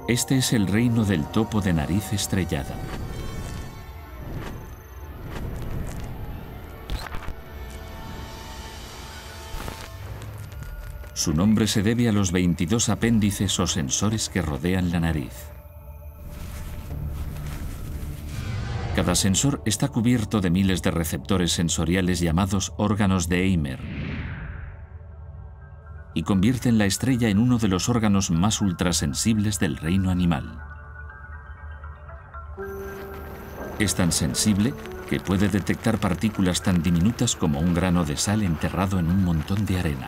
Este es el reino del topo de nariz estrellada. Su nombre se debe a los 22 apéndices o sensores que rodean la nariz. Cada sensor está cubierto de miles de receptores sensoriales llamados órganos de Eimer y convierten la estrella en uno de los órganos más ultrasensibles del reino animal. Es tan sensible que puede detectar partículas tan diminutas como un grano de sal enterrado en un montón de arena.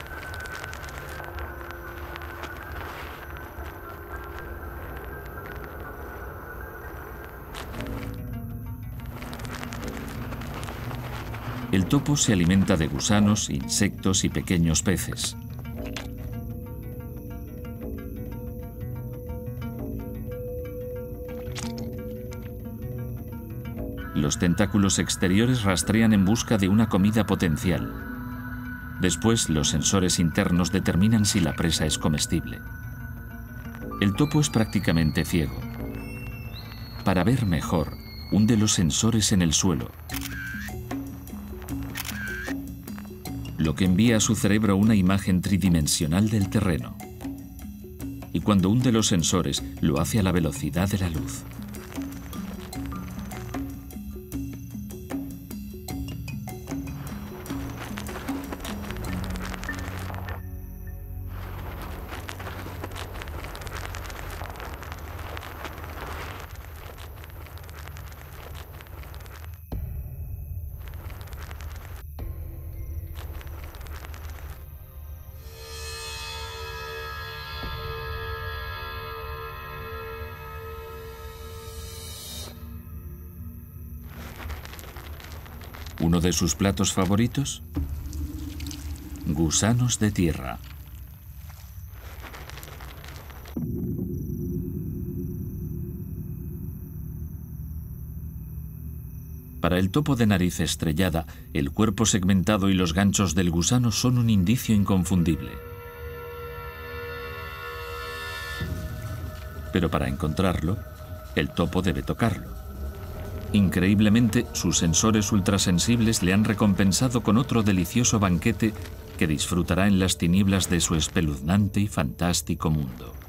El topo se alimenta de gusanos, insectos y pequeños peces. Los tentáculos exteriores rastrean en busca de una comida potencial. Después, los sensores internos determinan si la presa es comestible. El topo es prácticamente ciego. Para ver mejor, hunde los sensores en el suelo, lo que envía a su cerebro una imagen tridimensional del terreno. Y cuando hunde los sensores, lo hace a la velocidad de la luz. ¿Uno de sus platos favoritos? Gusanos de tierra. Para el topo de nariz estrellada, el cuerpo segmentado y los ganchos del gusano son un indicio inconfundible. Pero para encontrarlo, el topo debe tocarlo. Increíblemente, sus sensores ultrasensibles le han recompensado con otro delicioso banquete que disfrutará en las tinieblas de su espeluznante y fantástico mundo.